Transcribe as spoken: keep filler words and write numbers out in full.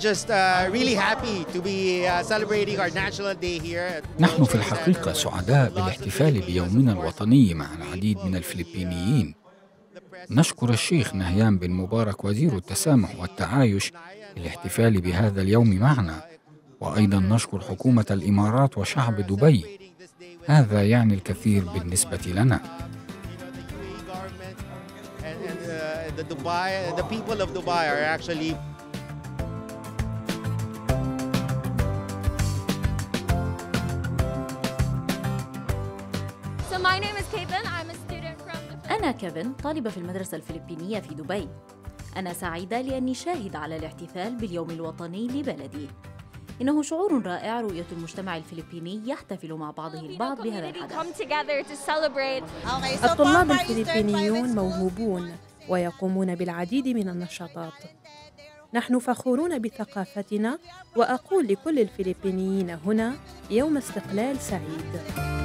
just uh, really happy to be uh, celebrating our National Day here. نحن في الحقيقة سعداء بالاحتفال بيومنا الوطني مع العديد من الفلبينيين. نشكر الشيخ نهيان بن مبارك وزير التسامح والتعايش للاحتفال بهذا اليوم معنا، وأيضا نشكر حكومة الإمارات وشعب دبي. هذا يعني الكثير بالنسبة لنا. أنا كيفن، طالبة في المدرسة الفلبينية في دبي. أنا سعيدة لأني شاهدة على الاحتفال باليوم الوطني لبلدي. إنه شعور رائع رؤية المجتمع الفلبيني يحتفل مع بعضه البعض بهذا الحدث. الطلاب الفلبينيون موهوبون ويقومون بالعديد من النشاطات. نحن فخورون بثقافتنا، وأقول لكل الفلبينيين هنا يوم استقلال سعيد.